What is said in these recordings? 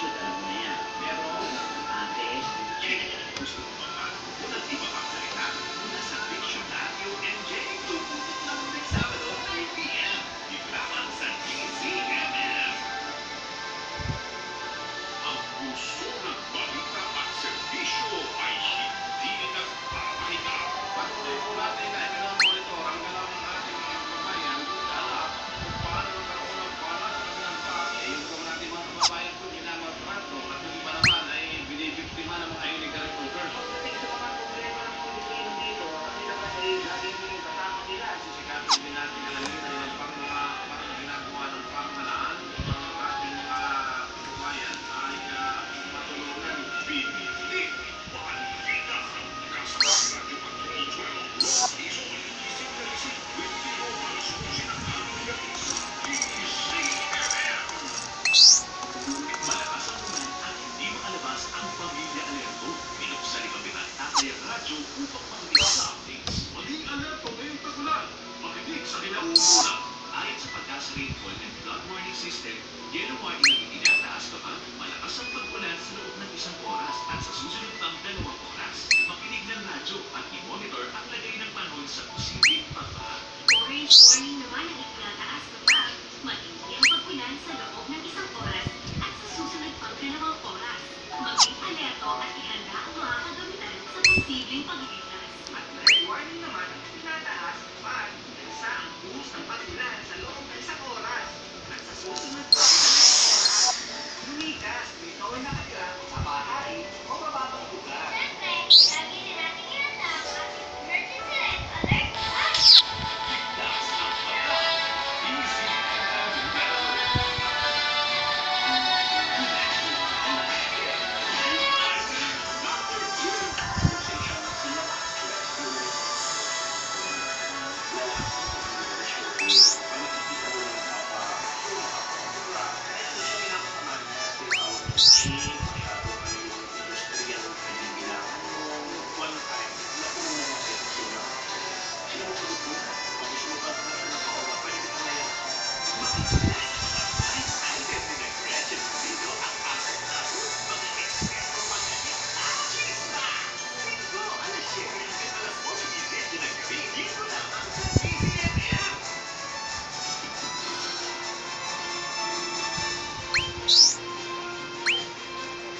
alam mo na yan. Pero, ate, gusto mo ba mag iba pang salita? Mula sa diksyonaryo MJ, tututok lang ulit Sabado, 3 p.m. Dito lamang sa DCMM. Ang puso ng balita at serbisyo ay hindi nagpapahinga. Patuloy po natin na monitor ang galaw ng ating mga kababayan kung paano nagkaroon ng balas sa kanilang bahay. Yung kung natin mga kababayan po ginagatrato at yung iba naman ay binibiktima ng mga illegal recruiters. Pagdating sa mga problema ng mga Pilipino dito, kami naman ay laging kasama nila. Sisikapin din natin alamin na ilang pang mga parang ginagawa ng pamahalaan ng ating mga kababayan ay matulungan. Binitig, balita, kasama natin pag-12, Los Isoy, isip na isip, with the oras kung sinakali natin sa DCMM. Malakas ang ulan at hindi makalabas ang pamilya Alerto. Binuksan ni Kapitan Tatay ang radyo upang makinig sa updates. Maging alerto ngayong tagulan. Makinig sa kinauuna. Ayon sa Pag-asa Rainfall and Flood Warning System, yellow warning ang itinataas kapag malakas ang pag-ulan sa loob ng 1 oras at sa susunod pang 2 oras. Makinig ng radyo at i-monitor ang lagay ng panahon sa posibleng pagbaha. Orange warning naman ang itinataas kapag matindi ang pag-ulan sa loob ng 1 oras at sa susunod pang 2 oras. Maging alerto at ihanda ang mga kagamitan sa posibleng pagliligtas. At red warning naman ang itinataas kapag nagsa ang buhos ng pag-ulan sa loob ng 1 oras at sa susunod pang 2 oras. Lumikas, dito ay nakatira sa bahay o mababang lugar. Siyempre, lagi din natin ihanda ang ating emergency red alert at Ligtas ang pagkakas. DCMM Weather. Number 2.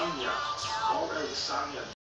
lasagna or lasagna